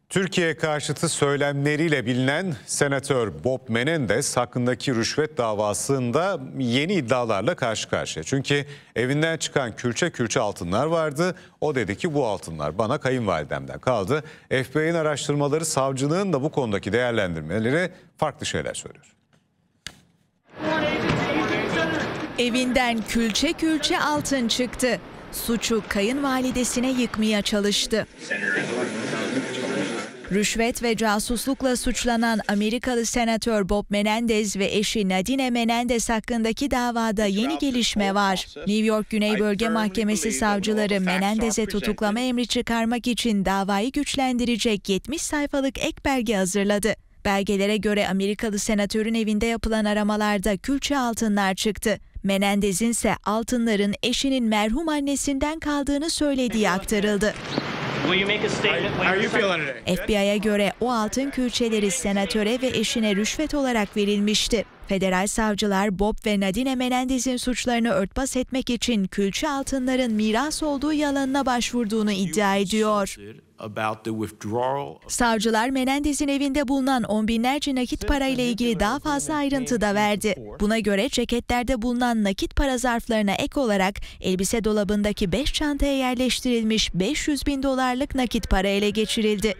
Türkiye karşıtı söylemleriyle bilinen Senatör Bob Menendez hakkındaki rüşvet davasında yeni iddialarla karşı karşıya. Çünkü evinden çıkan külçe külçe altınlar vardı. O dedi ki bu altınlar bana kayınvalidemden kaldı. FBI'nin araştırmaları, savcılığın da bu konudaki değerlendirmeleri farklı şeyler söylüyor. Evinden külçe külçe altın çıktı. Suçu kayınvalidesine yıkmaya çalıştı. Rüşvet ve casuslukla suçlanan Amerikalı Senatör Bob Menendez ve eşi Nadine Menendez hakkındaki davada yeni gelişme var. New York Güney Bölge Mahkemesi savcıları Menendez'e tutuklama emri çıkarmak için davayı güçlendirecek 70 sayfalık ek belge hazırladı. Belgelere göre Amerikalı senatörün evinde yapılan aramalarda külçe altınlar çıktı. Menendez'in ise altınların eşinin merhum annesinden kaldığını söylediği aktarıldı. FBI'ye göre o altın külçeleri senatöre ve eşine rüşvet olarak verilmişti. Federal savcılar Bob ve Nadine Menendez'in suçlarını örtbas etmek için külçe altınların miras olduğu yalanına başvurduğunu iddia ediyor. Savcılar Menendez'in evinde bulunan on binlerce nakit para ile ilgili daha fazla ayrıntı da verdi. Buna göre ceketlerde bulunan nakit para zarflarına ek olarak elbise dolabındaki 5 çantaya yerleştirilmiş 500 bin dolarlık nakit para ele geçirildi.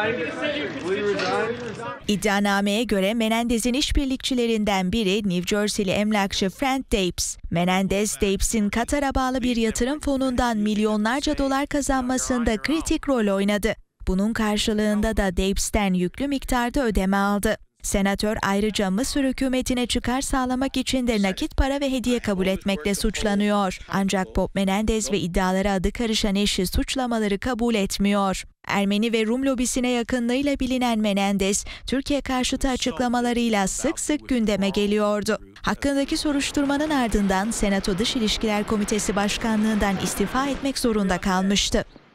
İddianameye göre Menendez'in işbirlikçilerinden biri New Jersey'li emlakçı Frank Dapes. Menendez, Dapes'in Katar'a bağlı bir yatırım fonundan milyonlarca dolar kazanmasında kritik rol oynadı. Bunun karşılığında da Dapes'ten yüklü miktarda ödeme aldı. Senatör ayrıca Mısır hükümetine çıkar sağlamak için de nakit para ve hediye kabul etmekle suçlanıyor. Ancak Bob Menendez ve iddialara adı karışan eşi suçlamaları kabul etmiyor. Ermeni ve Rum lobisine yakınlığıyla bilinen Menendez, Türkiye karşıtı açıklamalarıyla sık sık gündeme geliyordu. Hakkındaki soruşturmanın ardından Senato Dış İlişkiler Komitesi Başkanlığından istifa etmek zorunda kalmıştı.